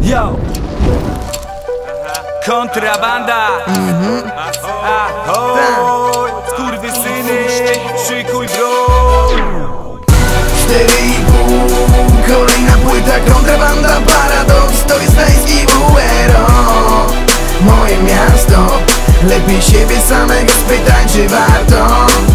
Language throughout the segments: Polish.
Yo. Kontrabanda. Ahoj, skurwysyny, szykuj broń. 4,5, kolejna płyta, kontrabanda, paradoks, to jest Gdański WRO. Moje miasto, lepiej siebie samego spytaj, czy warto.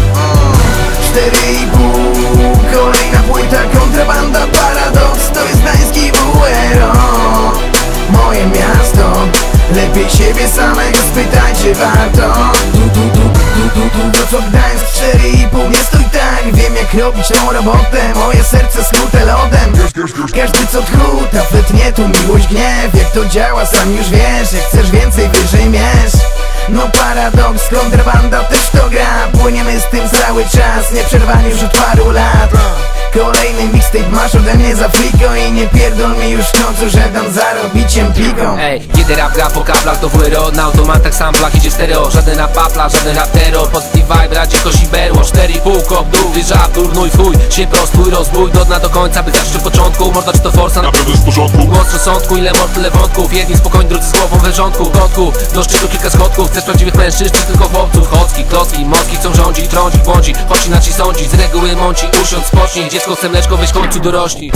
4,5, kolejna płyta, kontrabanda, paradoks, to jest Gdański WRO. Moje miasto, lepiej siebie samego spytaj, czy warto. Wrocław, Gdańsk, 4,5, nie stój tak. Wiem jak robić tą robotę, moje serce skute lodem. Każdy co tchu, taflet nie tu miłość, gniew. Jak to działa sam już wiesz, jak chcesz więcej, wyżej mierz. No paradoks, kontrabanda też to gra. Płyniemy z tym cały czas, nieprzerwanie już od paru lat. Kolejny mixtape masz ode mnie za fliko. I nie pierdol mi już w końcu, że dam zarobiciem piką. Ej, kiedy rap gra po kablach to WRO. Na automatach samplach idzie stereo. Żaden rap papla, żaden rap terror. Positive vibe, radzie kosi berło. 4,5 kop dół, ty żab, durnuj fuj. Się prostuj, rozbój, do dna do końca, by zawsze w początku. Morda czy to forsa, na pewno jest w porządku. Głos rozsądku, ile mord, tyle wątków. Jedni spokojni, drudzy z głową we wrzątku. Gotku, do szczytu kilka schodków. Chcesz prawdziwych mężczyzn, czy tylko chłopców? Chocki, klocki, mozki chcą rządzić, trądzić, błądzić. Choć inaczej sądzić, z reguły mąci, usiądź, spocznij. Dziecko chce mleczko, weź w końcu dorośli.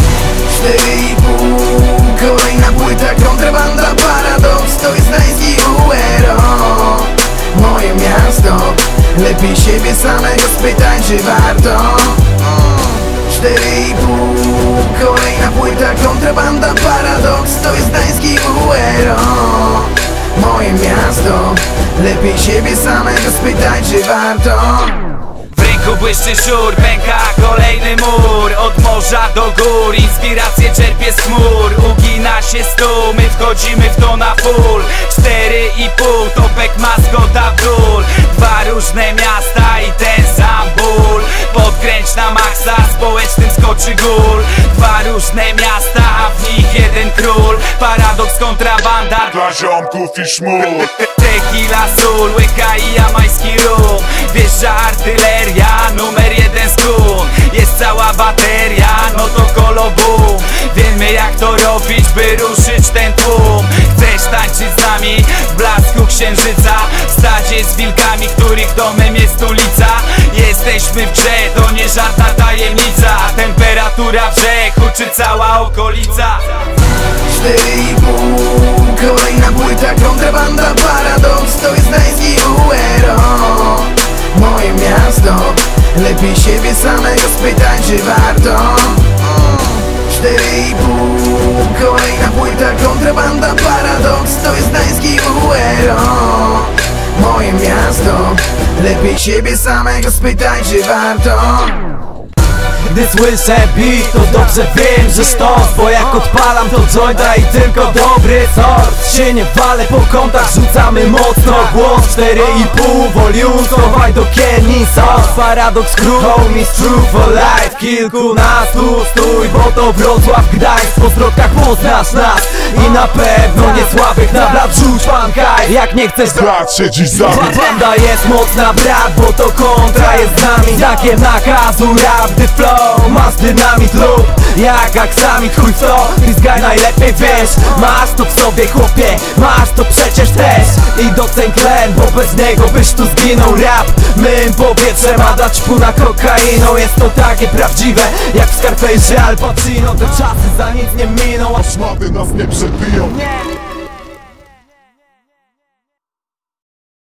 4,5, kolejna płyta, kontrabanda, paradoks, to jest Gdański WRO. Moje miasto, lepiej siebie samego spytaj, czy warto. 4,5, kolejna płyta, kontrabanda, paradoks, to jest Gdański WRO. Moje miasto, lepiej siebie samego spytaj, czy warto. W ręku błyszczy szur, pęka kolejny mur. Od morza do gór, inspiracje czerpię z chmur. Ugina się stół, my wchodzimy w to na full. 4,5, topek maskota w dół. Dwa różne miasta i ten sam ból. Podkręć na maksa, społecznym skoczy gól. Dwa różne miasta, a w nich jeden król. Paradoks, kontrabanda dla ziomków i szmur. Tequila, sól, łyka i jamański rum. Wjeżdża artyleria, numer 1 z kun. Jest cała bateria, no to kolo boom. Wiemy jak to robić, by ruszyć ten tłum. Chcesz tańczyć z nami w blasku księżyca? W stadzie z wilkami, których domem jest ulica. Jesteśmy w grze, to nie żadna tajemnica. Temperatura w rzek, huczy cała okolica. 4,5, kolejna płyta, kontrabanda, paradoks, to jest Gdański WRO. Moje miasto, lepiej siebie samego spytaj, czy warto. 4,5, kolejna płyta, kontrabanda, paradoks, to jest Gdański WRO. Moje miasto, lepiej siebie samego spytaj, czy warto. Gdy słyszę beat, to dobrze wiem, że sztos. Bo jak odpalam to jointa i tylko dobry sort. Się nie walę po kątach, rzucamy mocno głos. 4,5 volume, schowaj do kieni sos. Paradoks crew, homies true for life. Kilkunastu stój, bo to Wrocław, Gdańsk. Po zwrotkach poznasz nas i na pewno nie słabych na blat rzuć pankaj. Jak nie chcesz Brat się dziś zabić. banda jest mocna brat, bo to kontra jest z nami. Takie nakazu rap, gdy flow masz dynamit lub jak aksamit, chuj w to, Chris najlepiej wiesz. Masz to w sobie chłopie, masz to przecież też. I doceń tlen, bo bez niego byś tu zginął. Rap mym powietrzem, a dać puna kokainą. Jest to takie prawdziwe, jak w Scarface Al Pacino. Te czasy za nic nie miną, Szmaty nas nie przebiją. nie.